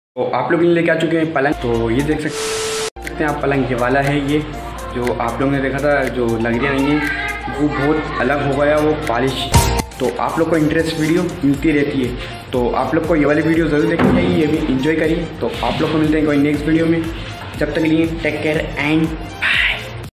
तो आप लोग लेके आ चुके हैं पलंग। तो ये देख सकते हैं आप, पलंग ये वाला है। ये जो आप लोगों ने देखा था जो लकड़ियाँ नहीं है वो बहुत अलग हो गया वो पॉलिश। तो आप लोग को इंटरेस्ट वीडियो मिलती रहती है, तो आप लोग को ये वाली वीडियो ज़रूर देखनी चाहिए, ये भी इंजॉय करिए। तो आप लोग को मिलते हैं कोई नेक्स्ट वीडियो में, जब तक के लिए टेक केयर एंड बाय।